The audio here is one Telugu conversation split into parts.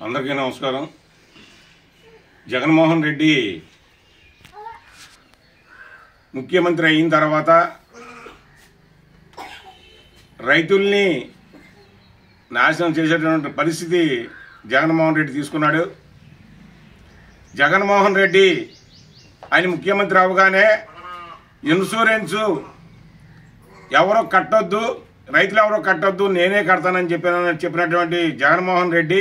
అందరికీ నమస్కారం. జగన్మోహన్ రెడ్డి ముఖ్యమంత్రి అయిన తర్వాత రైతుల్ని నాశనం చేసేటువంటి పరిస్థితి జగన్మోహన్ రెడ్డి తీసుకున్నాడు. జగన్మోహన్ రెడ్డి ఆయన ముఖ్యమంత్రి అవగానే ఇన్సూరెన్సు ఎవరో కట్టొద్దు, రైతులు ఎవరో కట్టొద్దు, నేనే కడతానని చెప్పినటువంటి జగన్మోహన్ రెడ్డి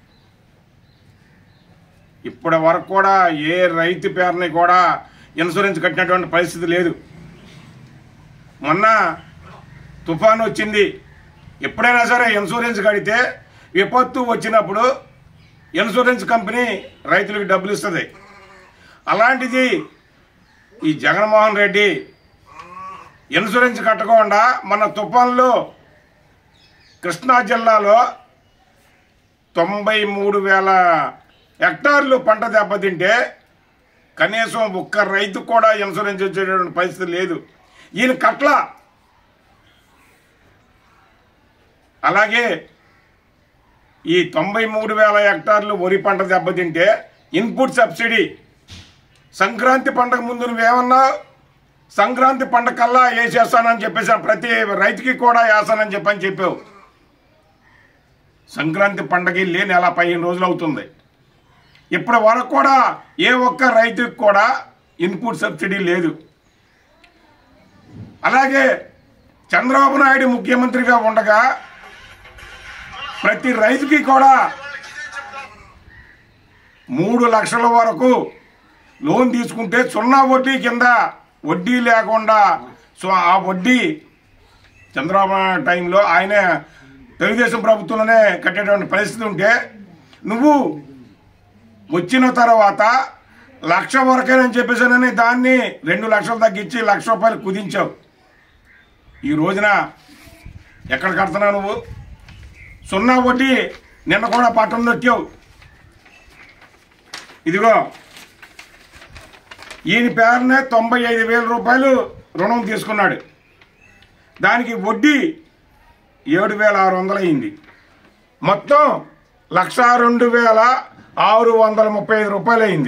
ఇప్పటి వరకు కూడా ఏ రైతు పేరుని కూడా ఇన్సూరెన్స్ కట్టినటువంటి పరిస్థితి లేదు. మొన్న తుఫాను వచ్చింది, ఎప్పుడైనా సరే ఇన్సూరెన్స్ కడితే విపత్తు వచ్చినప్పుడు ఇన్సూరెన్స్ కంపెనీ రైతులకు డబ్బులు ఇస్తుంది. అలాంటిది ఈ జగన్మోహన్ రెడ్డి ఇన్సూరెన్స్ కట్టకుండా మన తుఫాన్లో కృష్ణా జిల్లాలో 93,000 హెక్టార్లు పంట దెబ్బతింటే కనీసం ఒక్క రైతు కూడా ఇన్సూరెన్స్ వచ్చేటువంటి పరిస్థితి లేదు. ఈయన కట్ల అలాగే ఈ 93,000 హెక్టార్లు వరి పంట దెబ్బతింటే ఇన్పుట్ సబ్సిడీ సంక్రాంతి పంటకు ముందు నువ్వేమన్నా సంక్రాంతి పంట కల్లా వేసేస్తానని చెప్పేసి ప్రతి రైతుకి కూడా వేస్తానని చెప్పావు. సంక్రాంతి పంటకి లేని నెల 15 రోజులు అవుతుంది. ఇప్పటి వరకు కూడా ఏ ఒక్క రైతుకి కూడా ఇన్పుట్ సబ్సిడీ లేదు. అలాగే చంద్రబాబు నాయుడు ముఖ్యమంత్రిగా ఉండగా ప్రతి రైతుకి కూడా 3 లక్షల వరకు లోన్ తీసుకుంటే 0 వడ్డీ కింద వడ్డీ లేకుండా, సో ఆ వడ్డీ చంద్రబాబు నాయుడు టైంలో ఆయన తెలుగుదేశం ప్రభుత్వంలోనే కట్టేటువంటి పరిస్థితి ఉంటే నువ్వు వచ్చిన తర్వాత 1,00,000 వరకేనని చెప్పేసానని దాన్ని 2 లక్షలు తగ్గించి 1,00,000 రూపాయలు కుదించావు. ఈ రోజున ఎక్కడ కడుతున్నావు నువ్వు? 0 వడ్డీ నిన్న కూడా పట్టం నొక్కావు. ఇదిగో ఈయన పేరునే 95,000 రూపాయలు రుణం తీసుకున్నాడు. దానికి వడ్డీ 7,600 అయింది. మొత్తం 1,02,635 రూపాయలు అయింది.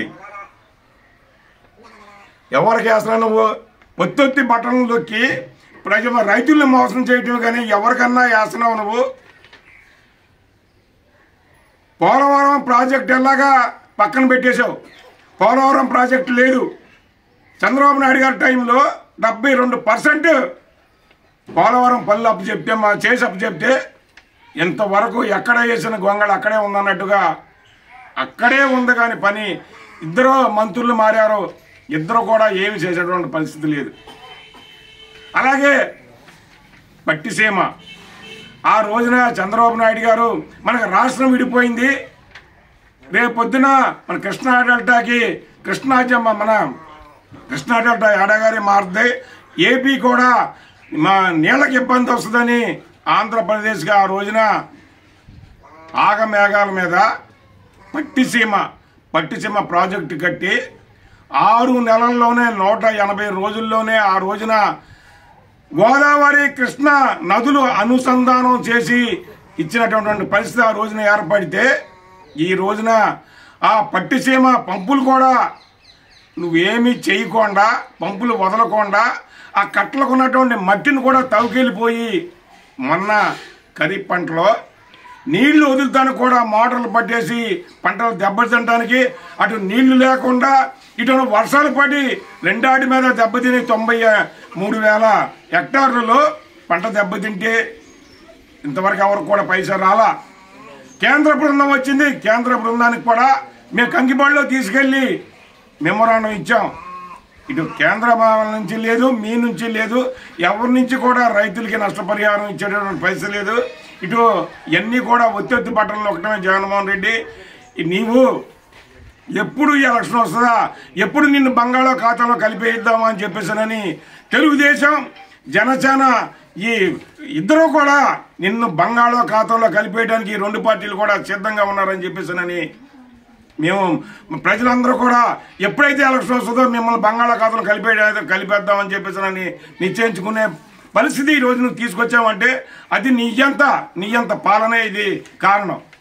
ఎవరికి వేస్తున్నావు నువ్వు? ఒత్తి బట్టలు దొక్కి రైతుల్ని మోసం చేయటం కానీ ఎవరికన్నా వేస్తున్నావు నువ్వు? పోలవరం ప్రాజెక్ట్ ఎలాగా పక్కన పెట్టేశావు. పోలవరం ప్రాజెక్టు లేదు. చంద్రబాబు నాయుడు గారి టైంలో 72% పోలవరం పనులు అప్పచెప్తే ఇంతవరకు ఎక్కడ వేసిన గొంగళ అక్కడే ఉందన్నట్టుగా అక్కడే ఉంది. కానీ పని ఇద్దరు మంత్రులు మారారు, ఇద్దరు కూడా ఏమి చేసేటువంటి పరిస్థితి లేదు. అలాగే పట్టిసీమ ఆ రోజున చంద్రబాబు నాయుడు గారు మనకు రాష్ట్రం విడిపోయింది, రేపొద్దున మన కృష్ణా డెల్టా ఎడాగారి మారుతుంది, ఏపీ కూడా మా నీళ్ళకి ఇబ్బంది వస్తుందని ఆంధ్రప్రదేశ్గా ఆ రోజున ఆగమేఘాల మీద పట్టిసీమ ప్రాజెక్టు కట్టి 6 నెలల్లోనే 180 రోజుల్లోనే ఆ రోజున గోదావరి కృష్ణ నదులు అనుసంధానం చేసి ఇచ్చినటువంటి పరిస్థితి ఆ రోజున ఏర్పడితే ఈ రోజున ఆ పట్టిసీమ పంపులు కూడా నువ్వేమీ చేయకుండా, పంపులు వదలకుండా ఆ కట్టలకు ఉన్నటువంటి మట్టిని కూడా తవ్వుకెళ్ళిపోయి మొన్న ఖరీఫ్ పంటలో నీళ్లు వదులుతానికి కూడా మోటార్లు పట్టేసి పంటలు దెబ్బతినడానికి అటు నీళ్లు లేకుండా ఇటు వర్షాలు పడి రెండాటి మీద దెబ్బతిని 93,000 హెక్టార్లలో పంట దెబ్బతింటే ఇంతవరకు ఎవరికి కూడా పైసా రాలా. కేంద్ర బృందం వచ్చింది, కేంద్ర బృందానికి కూడా మేము కంకిపాడులో తీసుకెళ్ళి మెమోరాండం ఇచ్చాం. ఇటు కేంద్ర నుంచి లేదు, మీ నుంచి లేదు, ఎవరి నుంచి కూడా రైతులకి నష్టపరిహారం ఇచ్చేటటువంటి పైసలు లేదు. ఇటు ఇవన్నీ కూడా ఒత్తి బట్టలు ఒకటమే. జగన్మోహన్ రెడ్డి నీవు ఎప్పుడు ఎలక్షన్ వస్తుందా, ఎప్పుడు నిన్ను బంగాళాఖాతంలో కలిపేద్దామా అని చెప్పేసానని తెలుగుదేశం జనసేన ఈ ఇద్దరు కూడా నిన్ను బంగాళాఖాతంలో కలిపేయడానికి 2 పార్టీలు కూడా సిద్ధంగా ఉన్నారని చెప్పేసానని మేము ప్రజలందరూ కూడా ఎప్పుడైతే ఎలక్షన్ వస్తుందో మిమ్మల్ని బంగాళాఖాతంలో కలిపేద్దామని చెప్పేసానని నిశ్చయించుకునే పరిస్థితి ఈ రోజు నువ్వు తీసుకొచ్చావంటే అది నీ అంత పాలనే ఇది కారణం.